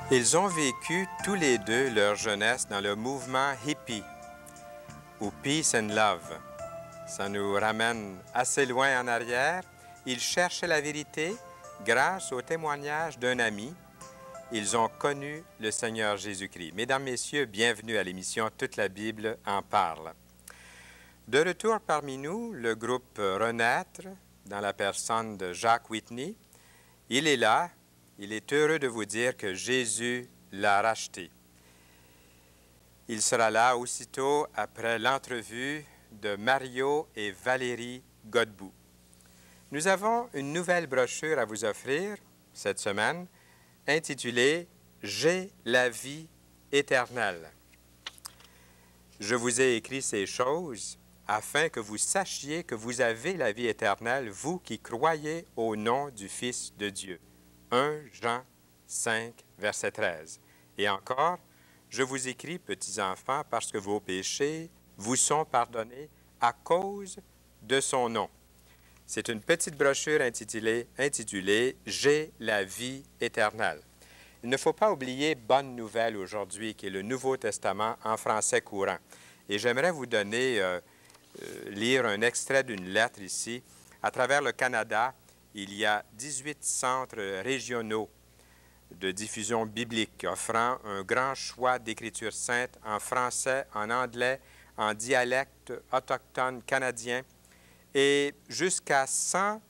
Ils ont vécu tous les deux leur jeunesse dans le mouvement hippie, ou Peace and Love. Ça nous ramène assez loin en arrière. Ils cherchaient la vérité grâce au témoignage d'un ami. Ils ont connu le Seigneur Jésus-Christ. Mesdames, Messieurs, bienvenue à l'émission Toute la Bible en parle. De retour parmi nous, le groupe Renaître, dans la personne de Jacques Whitney. Il est là. Il est heureux de vous dire que Jésus l'a racheté. Il sera là aussitôt après l'entrevue de Mario et Valérie Godbout. Nous avons une nouvelle brochure à vous offrir cette semaine intitulée « J'ai la vie éternelle ». Je vous ai écrit ces choses afin que vous sachiez que vous avez la vie éternelle, vous qui croyez au nom du Fils de Dieu. 1 Jean 5, verset 13. Et encore, je vous écris, petits enfants, parce que vos péchés vous sont pardonnés à cause de son nom. C'est une petite brochure intitulée « J'ai la vie éternelle ». Il ne faut pas oublier Bonne Nouvelle aujourd'hui, qui est le Nouveau Testament en français courant. Et j'aimerais vous donner, lire un extrait d'une lettre ici. À travers le Canada, il y a 18 centres régionaux de diffusion biblique offrant un grand choix d'écriture sainte en français, en anglais, en dialecte autochtone canadien et jusqu'à 100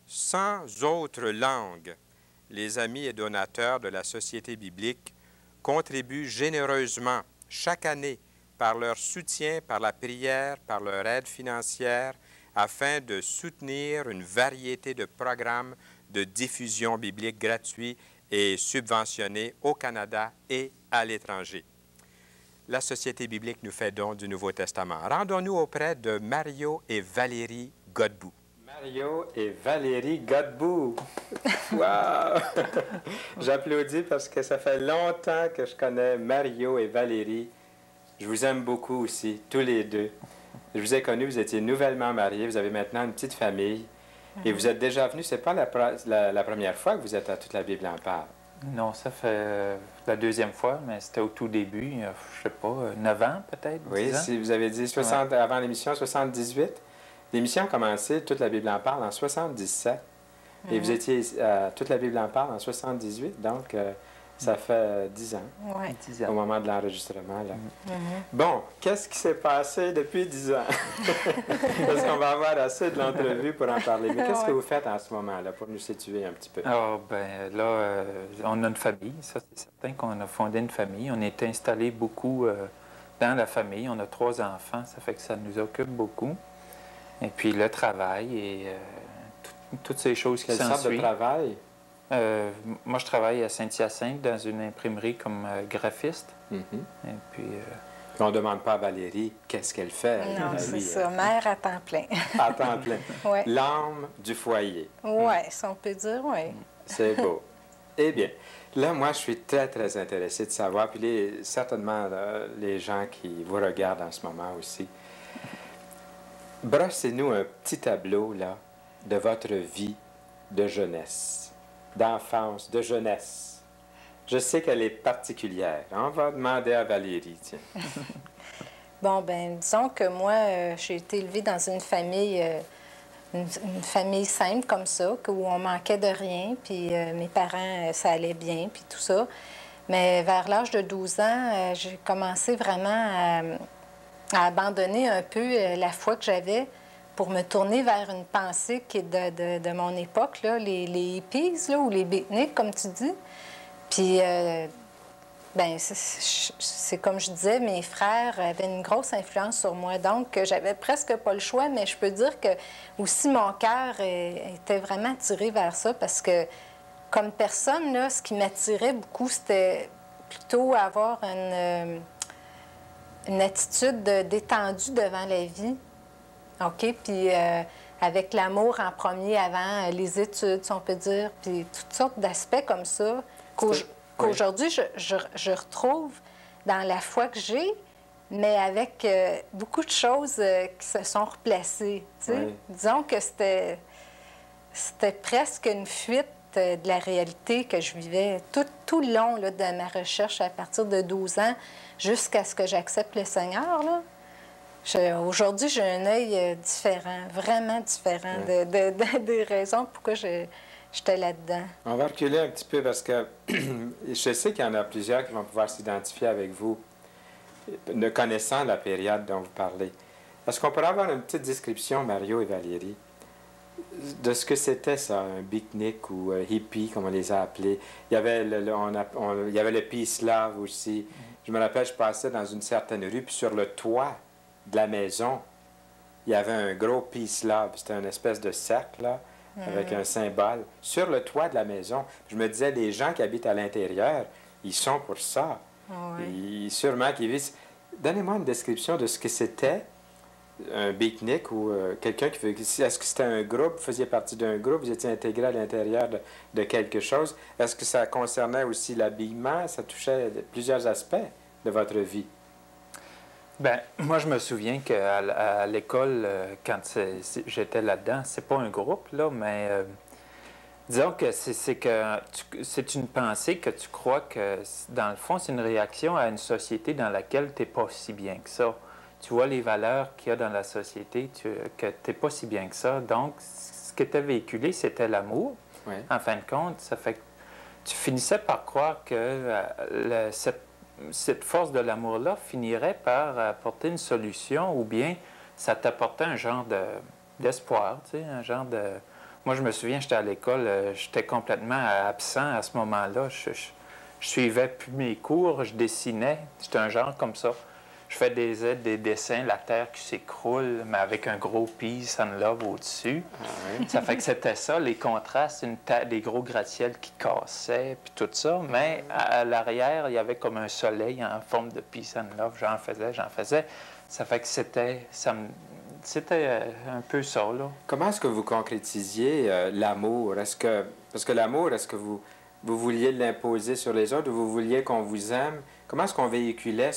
autres langues. Les amis et donateurs de la Société biblique contribuent généreusement chaque année par leur soutien, par la prière, par leur aide financière, afin de soutenir une variété de programmes de diffusion biblique gratuits et subventionnés au Canada et à l'étranger. La Société biblique nous fait don du Nouveau Testament. Rendons-nous auprès de Mario et Valérie Godbout. Mario et Valérie Godbout. Wow! J'applaudis parce que ça fait longtemps que je connais Mario et Valérie. Je vous aime beaucoup aussi, tous les deux. Je vous ai connus, vous étiez nouvellement mariés, vous avez maintenant une petite famille. Et vous êtes déjà venus, c'est pas la première fois que vous êtes à Toute la Bible en parle. Non, ça fait la deuxième fois, mais c'était au tout début, il y a, je sais pas, 9 ans peut-être. Oui, si vous avez dit 60, avant l'émission 78. L'émission a commencé, Toute la Bible en parle, en 77. Et vous étiez à Toute la Bible en parle en 78, donc ça fait 10 ans, 10 ans. Au moment de l'enregistrement. Bon, qu'est-ce qui s'est passé depuis 10 ans? Est-ce qu'on va avoir assez de l'entrevue pour en parler? Mais qu'est-ce que vous faites en ce moment-là pour nous situer un petit peu? Ah, ben là, on a une famille, ça c'est certain qu'on a fondé une famille. On est installé beaucoup dans la famille. On a 3 enfants, ça fait que ça nous occupe beaucoup. Et puis le travail et toutes ces choses qui s'ensuivent. Quelle sorte de travail? Moi, je travaille à Saint-Hyacinthe dans une imprimerie comme graphiste. Et puis... on ne demande pas à Valérie qu'est-ce qu'elle fait. Non, c'est ça. Mère à temps plein. À temps plein. Ouais. L'âme du foyer. Oui, si on peut dire, oui. C'est beau. Eh bien, là, moi, je suis très, très intéressé de savoir, puis certainement les gens qui vous regardent en ce moment aussi. Brossez-nous un petit tableau, là, de votre vie de jeunesse, d'enfance, de jeunesse. Je sais qu'elle est particulière. On va demander à Valérie, tiens. Bon, ben disons que moi, j'ai été élevée dans une famille simple comme ça, où on manquait de rien, puis mes parents, ça allait bien, puis tout ça. Mais vers l'âge de 12 ans, j'ai commencé vraiment à abandonner un peu la foi que j'avais pour me tourner vers une pensée qui est de mon époque, là, les hippies, là, ou les beatniks, comme tu dis. Puis, ben c'est comme je disais, mes frères avaient une grosse influence sur moi. Donc, j'avais presque pas le choix, mais je peux dire que aussi mon cœur était vraiment attiré vers ça parce que, comme personne, là, ce qui m'attirait beaucoup, c'était plutôt avoir une attitude détendue devant la vie. OK? Puis avec l'amour en premier avant les études, si on peut dire, puis toutes sortes d'aspects comme ça qu'aujourd'hui, je retrouve dans la foi que j'ai, mais avec beaucoup de choses qui se sont replacées. Tu sais? Disons que c'était presque une fuite de la réalité que je vivais tout le long là, de ma recherche à partir de 12 ans jusqu'à ce que j'accepte le Seigneur. Là. Aujourd'hui, j'ai un œil différent, vraiment différent des raisons pourquoi j'étais là-dedans. On va reculer un petit peu parce que je sais qu'il y en a plusieurs qui vont pouvoir s'identifier avec vous, ne connaissant la période dont vous parlez. Est-ce qu'on pourrait avoir une petite description, Mario et Valérie, de ce que c'était ça, un pique-nique ou hippie, comme on les a appelés? Il y avait il y avait le Peace Love aussi. Je me rappelle, je passais dans une certaine rue, puis sur le toit de la maison, il y avait un gros Peace Love. C'était une espèce de cercle, là, avec un symbole, sur le toit de la maison. Je me disais, les gens qui habitent à l'intérieur, ils sont pour ça. Sûrement qu'ils vivent... Donnez-moi une description de ce que c'était, un pique-nique ou quelqu'un qui... Est-ce que c'était un groupe, vous faisiez partie d'un groupe, vous étiez intégré à l'intérieur de quelque chose? Est-ce que ça concernait aussi l'habillement? Ça touchait plusieurs aspects de votre vie? Bien, moi, je me souviens qu'à l'école, quand j'étais là-dedans, c'est pas un groupe, là, mais disons que c'est une pensée que tu crois que, dans le fond, c'est une réaction à une société dans laquelle tu n'es pas si bien que ça. Tu vois les valeurs qu'il y a dans la société, que tu n'es pas si bien que ça. Donc, ce qui était véhiculé, c'était l'amour. Oui. En fin de compte, ça fait que tu finissais par croire que cette force de l'amour-là finirait par apporter une solution ou bien ça t'apportait un genre d'espoir, tu sais, un genre de... Moi, je me souviens, j'étais à l'école, j'étais complètement absent à ce moment-là. Je suivais plus mes cours, je dessinais, c'était un genre comme ça. Je fais des dessins, la terre qui s'écroule, mais avec un gros peace and love au-dessus. Ça fait que c'était ça, les contrastes, des gros gratte-ciels qui cassaient, puis tout ça. Mais à l'arrière, il y avait comme un soleil en forme de peace and love. J'en faisais. Ça fait que c'était un peu ça, là. Comment est-ce que vous concrétisiez l'amour? Parce que l'amour, est-ce que vous vouliez l'imposer sur les autres ou vous vouliez qu'on vous aime? Comment est-ce qu'on véhiculait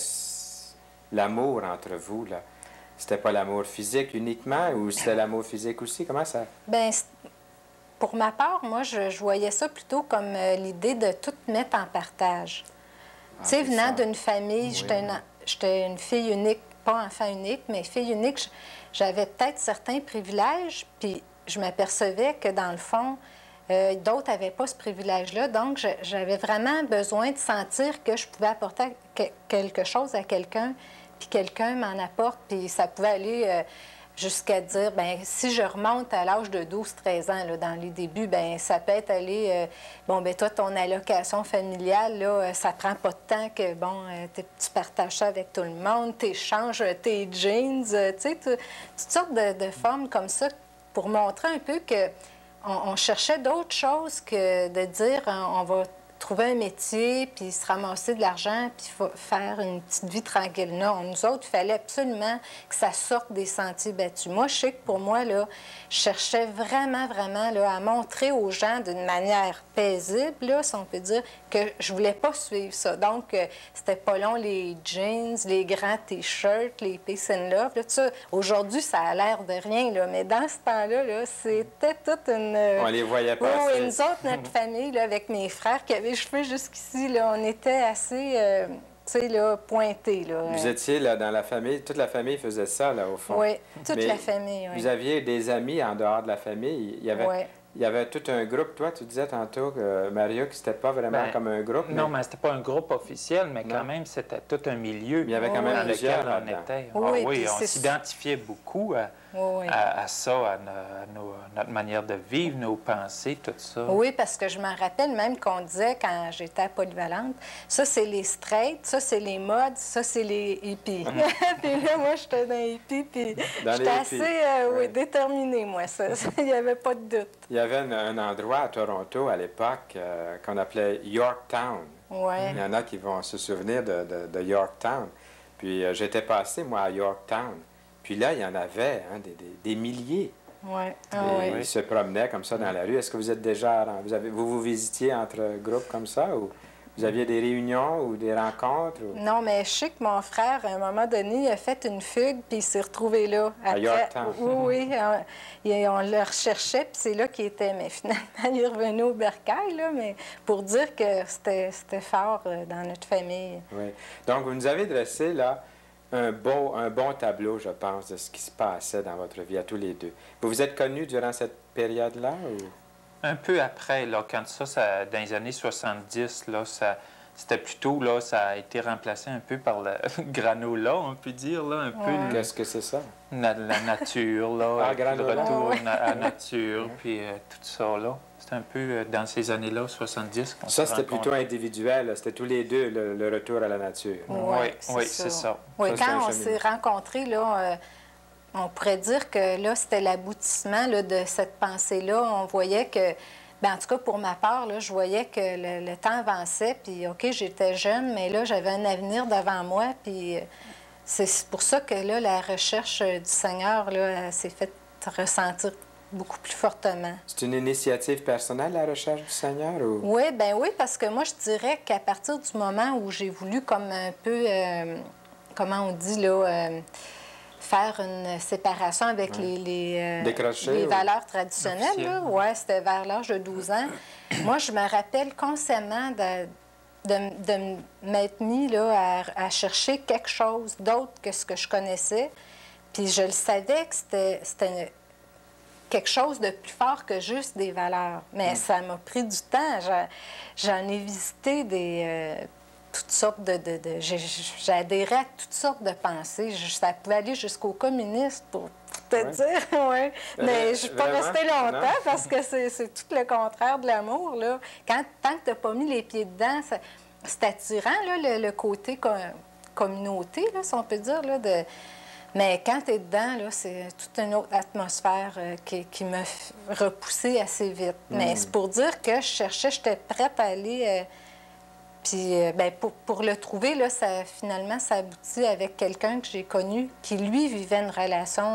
l'amour entre vous, là? C'était pas l'amour physique uniquement ou c'était l'amour physique aussi? Comment ça? Bien, pour ma part, moi, je voyais ça plutôt comme l'idée de tout mettre en partage. Tu sais, venant d'une famille, j'étais une fille unique, pas enfant unique, mais fille unique, j'avais peut-être certains privilèges, puis je m'apercevais que, dans le fond, d'autres n'avaient pas ce privilège-là. Donc, j'avais vraiment besoin de sentir que je pouvais apporter quelque chose à quelqu'un, puis quelqu'un m'en apporte, puis ça pouvait aller jusqu'à dire, bien, si je remonte à l'âge de 12-13 ans, là, dans les débuts, bien, ça peut être aller, bon, bien, toi, ton allocation familiale, là, ça prend pas de temps que, bon, tu partages ça avec tout le monde, tu échanges tes jeans, tu sais, toutes sortes de formes comme ça pour montrer un peu que on cherchait d'autres choses que de dire on va trouver un métier, puis se ramasser de l'argent, puis faire une petite vie tranquille. Non, nous autres, il fallait absolument que ça sorte des sentiers battus. Moi, je sais que pour moi, là, je cherchais vraiment, vraiment là, à montrer aux gens d'une manière paisible, là, si on peut dire, que je voulais pas suivre ça. Donc, c'était pas long, les jeans, les grands T-shirts, les peace and love, là, tout ça. Aujourd'hui, ça a l'air de rien, là, mais dans ce temps-là, là, c'était toute une... On les voyait pas oui, assez. nous autres, notre famille, là, avec mes frères qui avaient les cheveux jusqu'ici, là, on était assez, tu sais, là, pointés, là. Vous étiez là dans la famille, toute la famille faisait ça, là, au fond. Oui, toute Mais la famille, oui. Vous aviez des amis en dehors de la famille. Il y avait tout un groupe. Toi, tu disais tantôt, Mario, que c'était pas vraiment comme un groupe. Non, mais c'était pas un groupe officiel, mais quand même, c'était tout un milieu. Il y avait quand même dans lequel plusieurs on était. Oui, oui, on c'est... s'identifiait beaucoup à ça, à notre manière de vivre, nos pensées, tout ça. Oui, parce que je m'en rappelle même qu'on disait quand j'étais à Polyvalente, ça, c'est les straights, ça, c'est les mods, ça, c'est les hippies. Puis là, moi, j'étais dans les hippies, puis j'étais assez déterminée, moi, ça. Il n'y avait pas de doute. Il y avait un endroit à Toronto, à l'époque, qu'on appelait Yorktown. Ouais. Il y en a qui vont se souvenir de Yorktown. Puis j'étais passé, moi, à Yorktown. Puis là, il y en avait des milliers. Ouais. Ils se promenaient comme ça dans la rue. Est-ce que vous êtes déjà... Vous visitiez entre groupes comme ça ou Vous aviez des réunions ou des rencontres? Ou... Non, mais je sais que mon frère, à un moment donné, il a fait une fugue, puis il s'est retrouvé là. À Yorktown. Oui, on le recherchait, puis c'est là qu'il était. Mais finalement, il est revenu au bercail, là, mais pour dire que c'était fort dans notre famille. Oui. Donc, vous nous avez dressé, là, un bon tableau, je pense, de ce qui se passait dans votre vie à tous les deux. Vous vous êtes connus durant cette période-là? Ou... Un peu après, là, quand ça, dans les années 70, là, c'était plutôt, là, ça a été remplacé un peu par le granola, on peut dire, là, un peu. Qu'est-ce que c'est ça? La nature, là, le retour à la nature, puis tout ça, là. C'était un peu dans ces années-là, 70, qu'on Ça, c'était plutôt individuel, là. C'était tous les deux, le retour à la nature. Oui, c'est ça. Oui, quand on s'est rencontrés, là... on pourrait dire que là, c'était l'aboutissement là, de cette pensée-là. On voyait que, bien, en tout cas, pour ma part, là, je voyais que le temps avançait, puis OK, j'étais jeune, mais là, j'avais un avenir devant moi, puis c'est pour ça que là, la recherche du Seigneur, là, s'est fait ressentir beaucoup plus fortement. C'est une initiative personnelle, la recherche du Seigneur? Ou... Oui, bien oui, parce que moi, je dirais qu'à partir du moment où j'ai voulu comme un peu, comment on dit, là... faire une séparation avec les valeurs traditionnelles. Oui, c'était vers l'âge de 12 ans. Moi, je me rappelle consciemment de m'être mis là, à chercher quelque chose d'autre que ce que je connaissais. Puis je le savais que c'était quelque chose de plus fort que juste des valeurs. Mais ça m'a pris du temps. J'en ai visité toutes sortes j'ai adhéré à toutes sortes de pensées. Ça pouvait aller jusqu'au communiste, pour te dire, oui. Mais je ne suis pas restée longtemps parce que c'est tout le contraire de l'amour, là. Tant que tu n'as pas mis les pieds dedans, c'est attirant, là, le côté communauté, là, si on peut dire, là, mais quand tu es dedans, là, c'est toute une autre atmosphère qui m'a repoussée assez vite. Mais c'est pour dire que j'étais prête à aller... Puis, bien, pour le trouver, là, finalement, ça aboutit avec quelqu'un que j'ai connu qui, lui, vivait une relation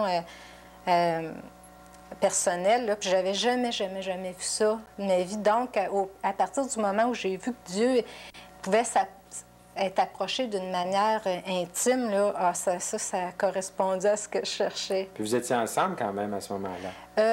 personnelle. Là, puis, j'avais jamais vu ça de ma vie. Donc, à partir du moment où j'ai vu que Dieu pouvait être approché d'une manière intime, là, ça correspondait à ce que je cherchais. Puis, vous étiez ensemble quand même à ce moment-là?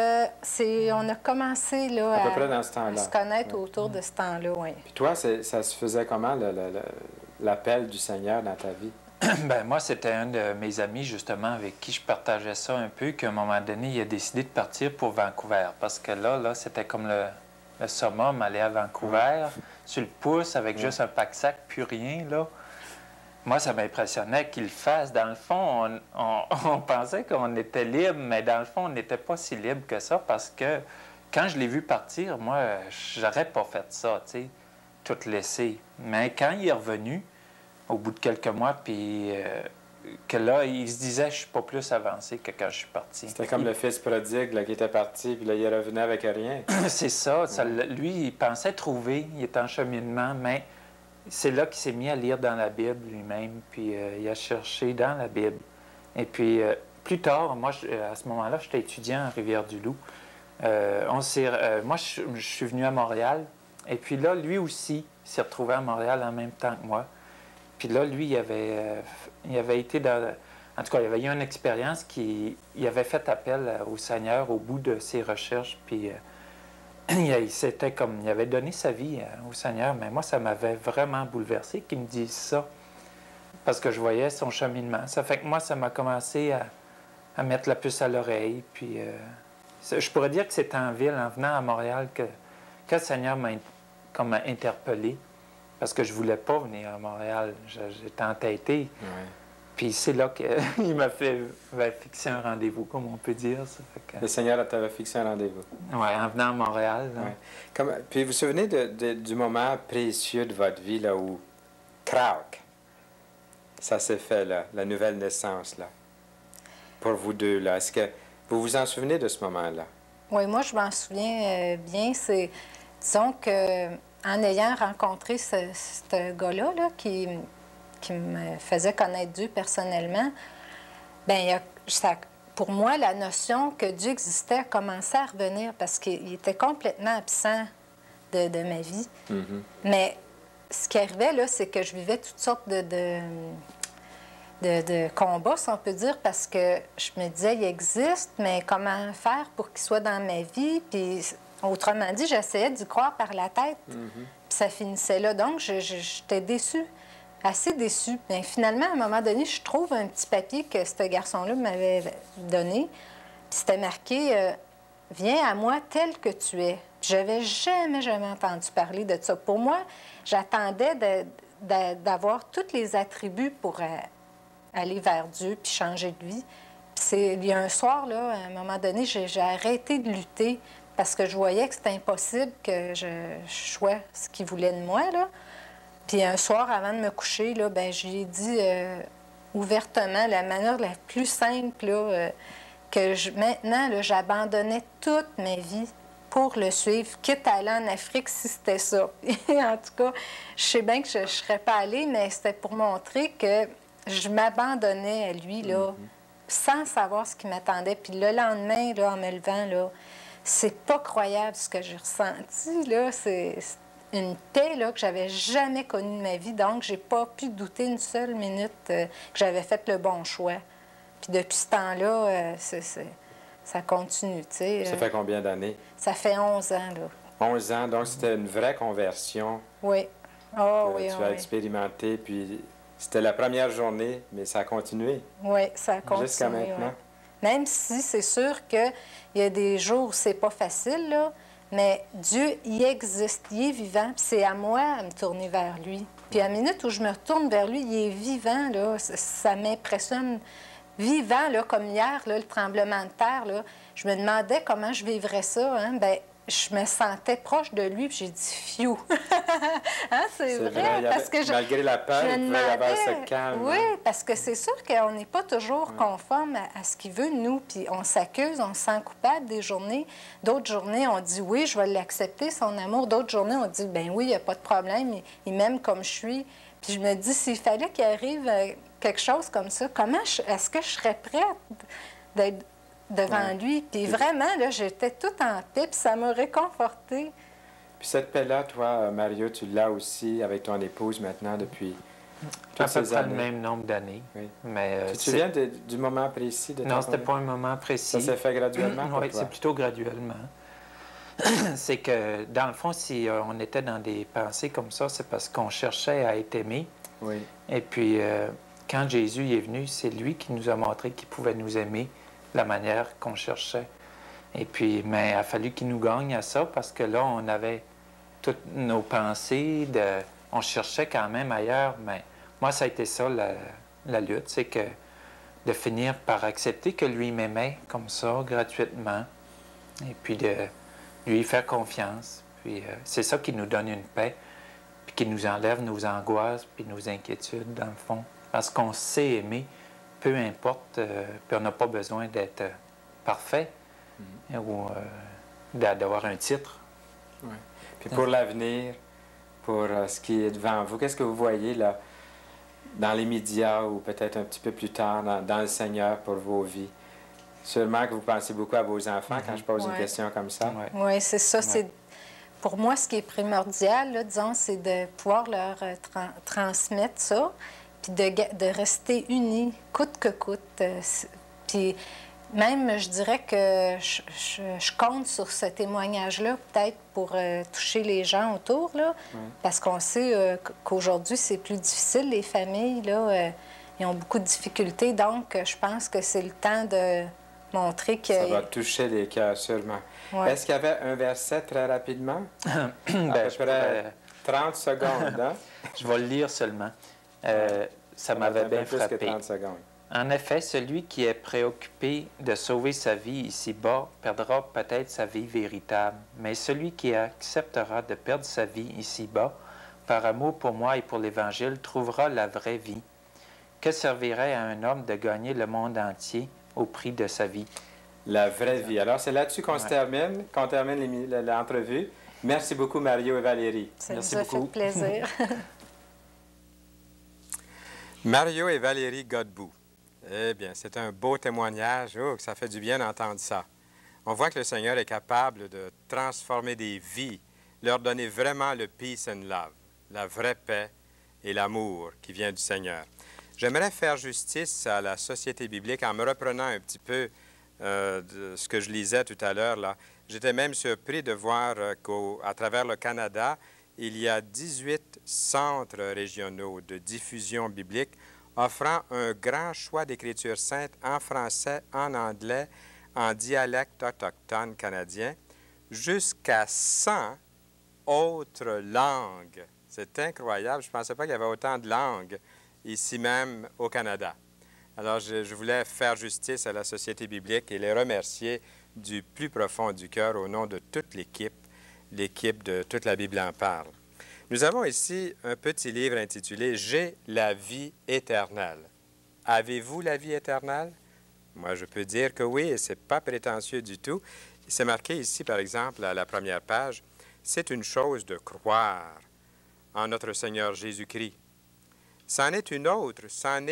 On a commencé là, à peu près dans ce temps-là. Se connaître autour de ce temps-là, oui. Puis toi, ça se faisait comment, l'appel du Seigneur dans ta vie? Bien, moi, c'était un de mes amis, justement, avec qui je partageais ça un peu, qu'à un moment donné, il a décidé de partir pour Vancouver. Parce que là c'était comme le summum, aller à Vancouver, sur le pouce, avec juste un pack-sac, plus rien, là. Moi, ça m'impressionnait qu'il le fasse. Dans le fond, on pensait qu'on était libre, mais dans le fond, on n'était pas si libre que ça parce que quand je l'ai vu partir, moi, j'aurais pas fait ça, tu sais, tout laisser. Mais quand il est revenu, au bout de quelques mois, puis que là, il se disait, je suis pas plus avancé que quand je suis parti. C'était comme le fils prodigue là, qui était parti, puis là, il est revenu avec rien. C'est ça. Lui, il pensait trouver, il était en cheminement, mais... C'est là qu'il s'est mis à lire dans la Bible lui-même, puis il a cherché dans la Bible. Et puis, plus tard, moi, à ce moment-là, j'étais étudiant à Rivière-du-Loup. Moi, je suis venu à Montréal, et puis là, lui aussi, il s'est retrouvé à Montréal en même temps que moi. Puis là, lui, il avait été dans... En tout cas, il avait eu une expérience il avait fait appel au Seigneur au bout de ses recherches, puis... il avait donné sa vie au Seigneur, mais moi, ça m'avait vraiment bouleversé qu'il me dise ça, parce que je voyais son cheminement. Ça fait que moi, ça m'a commencé à mettre la puce à l'oreille, puis je pourrais dire que c'est en ville, en venant à Montréal, que le Seigneur m'a comme interpellé, parce que je voulais pas venir à Montréal. J'étais entêté. Ouais. Puis c'est là qu'il m'a fixé un rendez-vous, comme on peut dire. Ça fait que... Le Seigneur t'avait fixé un rendez-vous. Oui, en venant à Montréal. Ouais. Puis vous vous souvenez du moment précieux de votre vie, là, où, crac, ça s'est fait, là, la nouvelle naissance, là, pour vous deux, là. Est-ce que vous vous en souvenez de ce moment-là? Oui, moi, je m'en souviens bien. Disons qu'en ayant rencontré ce gars-là, là, qui me faisait connaître Dieu personnellement, bien, pour moi, la notion que Dieu existait a commencé à revenir parce qu'il était complètement absent de ma vie. Mm-hmm. Mais ce qui arrivait, là, c'est que je vivais toutes sortes de combats, si on peut dire, parce que je me disais, il existe, mais comment faire pour qu'il soit dans ma vie? Puis, autrement dit, j'essayais d'y croire par la tête. Puis ça finissait là. Donc, j'étais déçue, assez déçue. Mais finalement, à un moment donné, je trouve un petit papier que ce garçon-là m'avait donné. Puis c'était marqué Viens à moi tel que tu es. J'avais jamais entendu parler de ça. Pour moi, j'attendais d'avoir tous les attributs pour aller vers Dieu puis changer de vie. Puis il y a un soir, là, à un moment donné, j'ai arrêté de lutter parce que je voyais que c'était impossible que je sois ce qu'il voulait de moi, là. Puis un soir, avant de me coucher, là, ben, je lui ai dit ouvertement, la manière la plus simple, là, maintenant, là, j'abandonnais toute ma vie pour le suivre, quitte à aller en Afrique si c'était ça. En tout cas, je sais bien que je ne serais pas allée, mais c'était pour montrer que je m'abandonnais à lui, là, sans savoir ce qui m'attendait. Puis le lendemain, là, en me levant, là, c'est pas croyable ce que j'ai ressenti, là. C'est une paix, là, que j'avais jamais connue de ma vie. Donc, j'ai pas pu douter une seule minute que j'avais fait le bon choix. Puis depuis ce temps-là, ça continue, tu sais. Ça fait combien d'années? Ça fait 11 ans, là. 11 ans, donc c'était une vraie conversion. Oui. Oh, que oui, tu as expérimenté, puis c'était la première journée, mais ça a continué. Oui, ça a continué. Jusqu'à maintenant. Ouais. Même si c'est sûr qu'il y a des jours où c'est pas facile, là, mais Dieu, il existe, il est vivant, puis c'est à moi de me tourner vers lui. Puis à la minute où je me retourne vers lui, il est vivant, là, ça m'impressionne. Vivant, là, comme hier, là, le tremblement de terre, là, je me demandais comment je vivrais ça. Hein? Bien, je me sentais proche de lui, puis j'ai dit « fiou! » Hein, c'est vrai, parce que malgré la peur, il pouvait y avoir ce calme. Oui, parce que c'est sûr qu'on n'est pas toujours conforme à ce qu'il veut, nous, puis on s'accuse, on se sent coupable des journées. D'autres journées, on dit « oui, je vais l'accepter, son amour ». D'autres journées, on dit « ben oui, il n'y a pas de problème, il m'aime comme je suis ». Puis je me dis, s'il fallait qu'il arrive quelque chose comme ça, est-ce que je serais prête d'être devant lui? Puis vraiment, là, j'étais toute en paix, puis ça m'a réconfortée. Puis cette paix-là, toi, Mario, tu l'as aussi avec ton épouse maintenant depuis toutes ces années? À peu près le même nombre d'années. Oui. Mais, tu te souviens du moment précis de Non, c'était pas un moment précis. Ça s'est fait graduellement pour Oui, toi? c'est plutôt graduellement. C'est que, dans le fond, si on était dans des pensées comme ça, c'est parce qu'on cherchait à être aimé. Oui. Et puis, quand Jésus est venu, c'est lui qui nous a montré qu'il pouvait nous aimer de la manière qu'on cherchait. Et puis, mais il a fallu qu'il nous gagne à ça parce que là, on avait toutes nos pensées, on cherchait quand même ailleurs. Mais moi, ça a été ça, la lutte, c'est que de finir par accepter que lui m'aimait comme ça, gratuitement, et puis de lui faire confiance. Puis c'est ça qui nous donne une paix, puis qui nous enlève nos angoisses, puis nos inquiétudes, dans le fond. Parce qu'on sait aimer, peu importe, puis on n'a pas besoin d'être parfait ou d'avoir un titre. Oui. Puis pour l'avenir, pour ce qui est devant vous, qu'est-ce que vous voyez là, dans les médias ou peut-être un petit peu plus tard dans le Seigneur pour vos vies? Sûrement que vous pensez beaucoup à vos enfants quand je pose une question comme ça. Oui, c'est ça. C'est pour moi, ce qui est primordial, là, disons, c'est de pouvoir leur transmettre ça, puis de rester unis, coûte que coûte. Puis même, je dirais que je compte sur ce témoignage-là, peut-être pour toucher les gens autour, là, parce qu'on sait qu'aujourd'hui, c'est plus difficile. Les familles, là, ils ont beaucoup de difficultés. Donc, je pense que c'est le temps de montrer que... Ça va toucher les cœurs, sûrement. Ouais. Est-ce qu'il y avait un verset très rapidement? À peu près 30 secondes, hein? Je vais le lire seulement. Ça m'avait bien frappé. Plus que 30 secondes. En effet, celui qui est préoccupé de sauver sa vie ici-bas perdra peut-être sa vie véritable, mais celui qui acceptera de perdre sa vie ici-bas, par amour pour moi et pour l'Évangile, trouvera la vraie vie. Que servirait à un homme de gagner le monde entier au prix de sa vie? La vraie vie. Alors, c'est là-dessus qu'on termine l'entrevue. Merci beaucoup, Mario et Valérie. Ça nous a fait plaisir. Mario et Valérie Godbout. Eh bien, c'est un beau témoignage. Oh, ça fait du bien d'entendre ça. On voit que le Seigneur est capable de transformer des vies, leur donner vraiment le peace and love. la vraie paix et l'amour qui vient du Seigneur. J'aimerais faire justice à la société biblique en me reprenant un petit peu de ce que je lisais tout à l'heure, là. J'étais même surpris de voir qu'à travers le Canada, il y a 18 centres régionaux de diffusion biblique offrant un grand choix d'écriture sainte en français, en anglais, en dialecte autochtone canadien, jusqu'à 100 autres langues. C'est incroyable. Je ne pensais pas qu'il y avait autant de langues ici même au Canada. Alors, je voulais faire justice à la Société biblique et les remercier du plus profond du cœur au nom de toute l'équipe de Toute la Bible en parle. Nous avons ici un petit livre intitulé « J'ai la vie éternelle ». Avez-vous la vie éternelle? Moi, je peux dire que oui, et ce n'est pas prétentieux du tout. C'est marqué ici, par exemple, à la première page, « C'est une chose de croire en notre Seigneur Jésus-Christ. C'en est une autre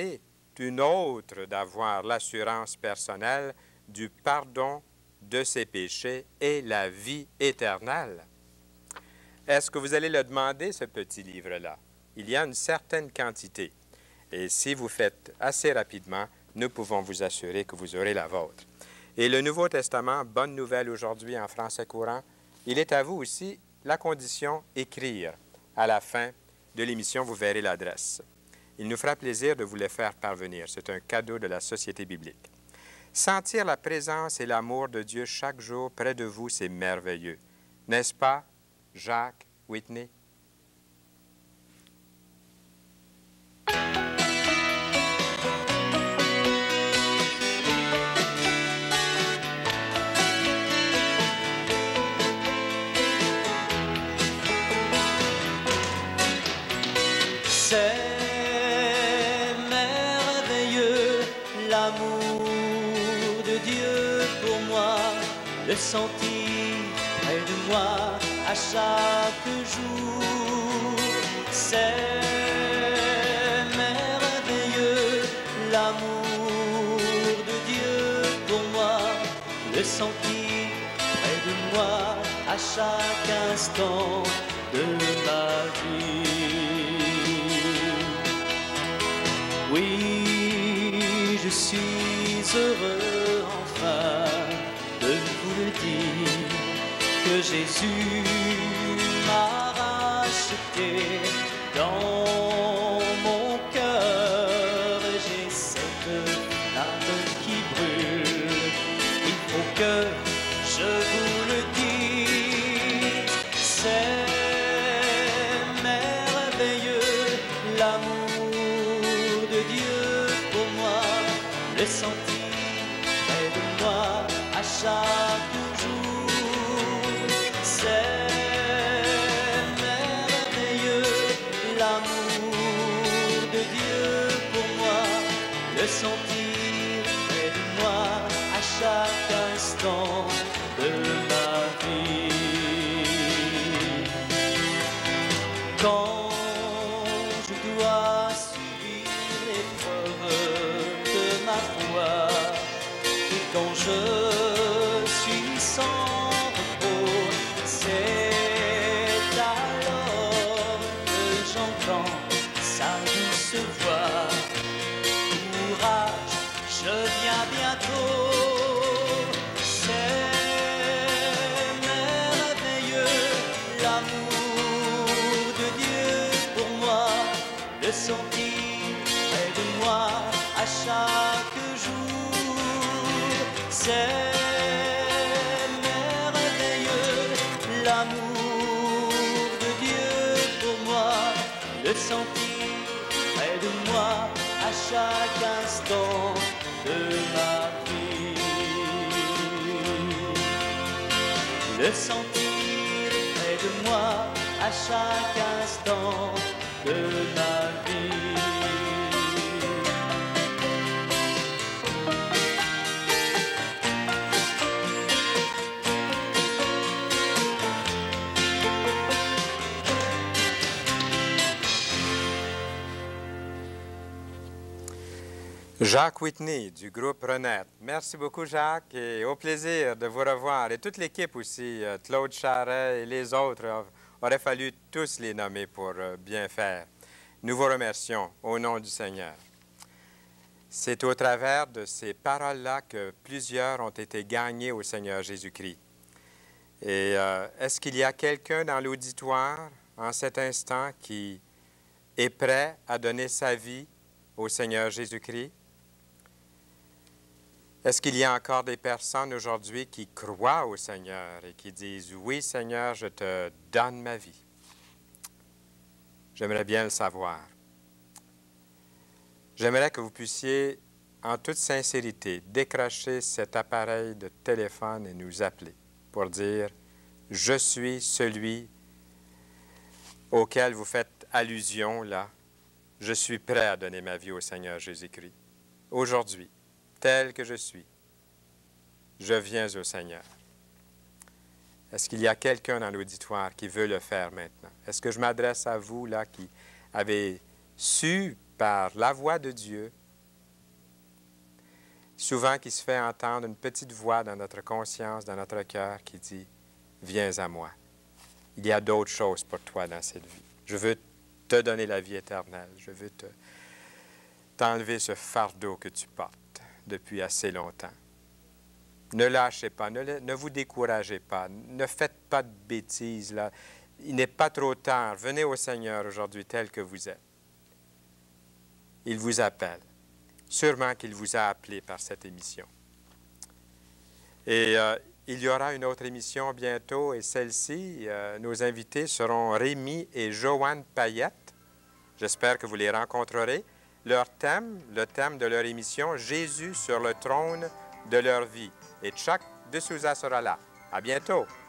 d'avoir l'assurance personnelle du pardon de ses péchés et la vie éternelle. » Est-ce que vous allez le demander, ce petit livre-là? Il y a une certaine quantité. Et si vous faites assez rapidement, nous pouvons vous assurer que vous aurez la vôtre. Et le Nouveau Testament, bonne nouvelle aujourd'hui en français courant, il est à vous aussi la condition écrire. À la fin de l'émission, vous verrez l'adresse. Il nous fera plaisir de vous les faire parvenir. C'est un cadeau de la Société biblique. Sentir la présence et l'amour de Dieu chaque jour près de vous, c'est merveilleux. N'est-ce pas, Jacques Whitney? C'est merveilleux l'amour de Dieu pour moi, le sentir près de moi à chaque jour. C'est merveilleux l'amour de Dieu pour moi, le sentir près de moi à chaque instant de ma vie. Oui, je suis heureux enfin de vous le dire, que Jésus m'a racheté dans mon cœur. J'ai cette flamme qui brûle, il faut que je vous le dise. C'est merveilleux l'amour de Dieu pour moi, le sentir près de moi à chaque jour. C'est merveilleux l'amour de Dieu pour moi, le sentir près de moi à chaque instant de ma vie. Quand je dois subir l'épreuve de ma foi, et quand je suis sans repos, c'est alors que j'entends sa douce voix. Courage, je viens bientôt. C'est merveilleux l'amour de Dieu pour moi, le sentir près de moi à chaque jour. C'est merveilleux l'amour de Dieu pour moi, le sentir près de moi à chaque instant de ma vie. Le sentir près de moi à chaque instant de ma vie. Jacques Whitney du groupe Renette. Merci beaucoup, Jacques, et au plaisir de vous revoir. Et toute l'équipe aussi, Claude Charret et les autres, aurait fallu tous les nommer pour bien faire. Nous vous remercions au nom du Seigneur. C'est au travers de ces paroles-là que plusieurs ont été gagnés au Seigneur Jésus-Christ. Et est-ce qu'il y a quelqu'un dans l'auditoire en cet instant qui est prêt à donner sa vie au Seigneur Jésus-Christ? Est-ce qu'il y a encore des personnes aujourd'hui qui croient au Seigneur et qui disent, « Oui, Seigneur, je te donne ma vie. » J'aimerais bien le savoir. J'aimerais que vous puissiez, en toute sincérité, décrocher cet appareil de téléphone et nous appeler pour dire, « Je suis celui auquel vous faites allusion là. Je suis prêt à donner ma vie au Seigneur Jésus-Christ. Aujourd'hui, tel que je suis, je viens au Seigneur. » Est-ce qu'il y a quelqu'un dans l'auditoire qui veut le faire maintenant? Est-ce que je m'adresse à vous, là, qui avez su par la voix de Dieu, souvent qui se fait entendre une petite voix dans notre conscience, dans notre cœur, qui dit, « Viens à moi. Il y a d'autres choses pour toi dans cette vie. Je veux te donner la vie éternelle. Je veux t'enlever ce fardeau que tu portes depuis assez longtemps. » Ne lâchez pas, ne vous découragez pas, ne faites pas de bêtises, là. Il n'est pas trop tard. Venez au Seigneur aujourd'hui tel que vous êtes. Il vous appelle. Sûrement qu'il vous a appelé par cette émission. Et il y aura une autre émission bientôt, et celle-ci, nos invités seront Rémi et Joanne Payette. J'espère que vous les rencontrerez. Leur thème, le thème de leur émission, « Jésus sur le trône de leur vie ». Et Chuck de Souza sera là. À bientôt!